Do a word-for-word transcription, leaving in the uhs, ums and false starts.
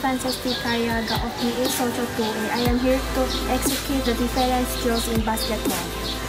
Frances T. Cariaga of B A Social two A. I am here to execute the different skills in basketball.